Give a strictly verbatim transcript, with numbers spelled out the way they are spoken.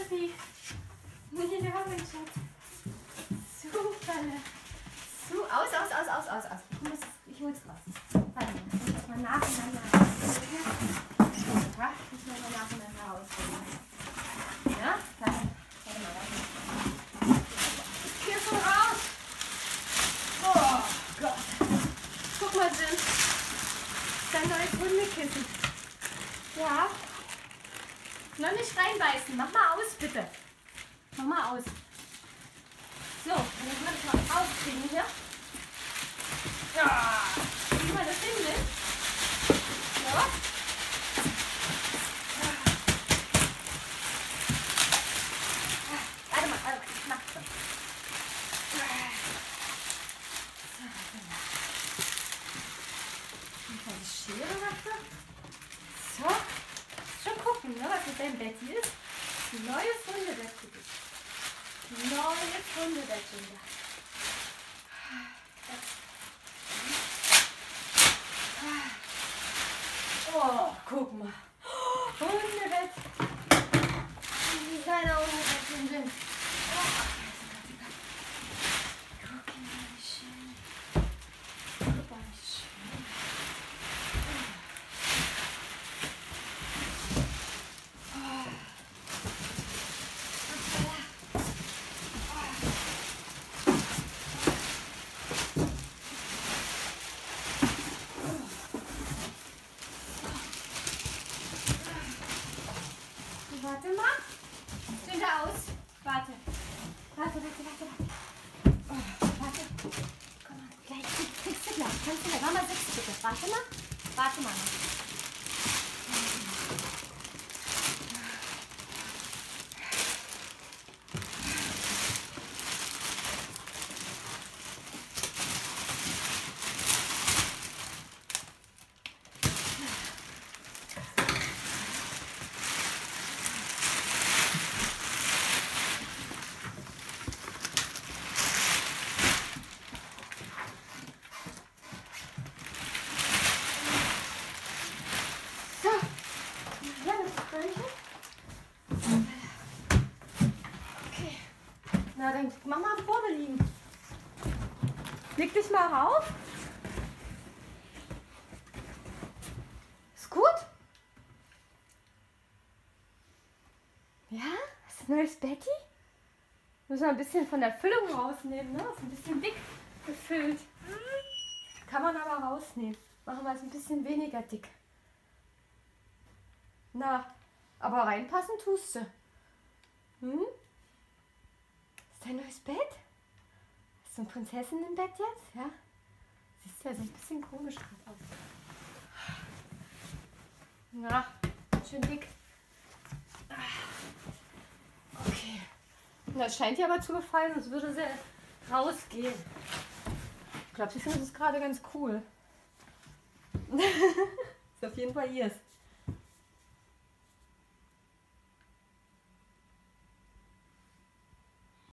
Schatzi. Ja, mein Schatz. Super. So, aus, aus, aus, aus, aus, aus. Ich, muss, ich hol's raus. Warte mal, ich muss das mal nacheinander ausprobieren. Ja, ich muss mal nacheinander ausprobieren. Ja, warte, warte mal, warte mal. Hier schon raus. Oh Gott. Guck mal, Jim. Dein neues Hundekissen. Ja. Noch nicht reinbeißen. Mach mal aus, bitte. Mach mal aus. So, jetzt muss ich mal rauskriegen hier. Ja. Wie man das hin will. So. Warte mal, warte mal. Ich mach's schon. So, Schere dafür. So. Schon gucken, ne, was mit deinem Bett hier ist. Ein neues Hundebett für dich. Ein neues Hundebett, Julia. Oh, guck mal. Hundebett. Ein kleiner Hundebettchen sind. Oh, guck mal, wie schön. Guck mal, wie schön. Warte mal. Stehen da aus. Warte. Warte, warte, warte, warte. Oh, warte. Komm mal, gleich. Kriegst du gleich. Kannst du gleich. Mama, sitz bitte. Warte mal. Warte mal. Okay. Na, dann mach mal am Boden liegen. Leg dich mal rauf. Ist gut? Ja? Hast du ein neues Betty? Müssen wir ein bisschen von der Füllung rausnehmen, ne? Ist ein bisschen dick gefüllt. Kann man aber rausnehmen. Machen wir es ein bisschen weniger dick. Na, aber reinpassen tust du. Hm? Ist dein neues Bett? Ist so ein Prinzessinnenbett jetzt? Ja? Siehst du, er sieht ein bisschen komisch gerade aus. Na, schön dick. Okay. Na, es scheint dir aber zu gefallen, sonst würde sie rausgehen. Ich glaube, sie findet es gerade ganz cool. Ist auf jeden Fall ihrs.